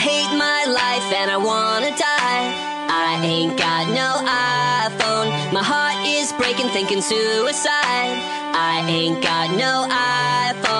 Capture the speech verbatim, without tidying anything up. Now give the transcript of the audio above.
hate my life and I wanna die. I ain't got no iPhone. My heart is breaking, thinking suicide. I ain't got no iPhone.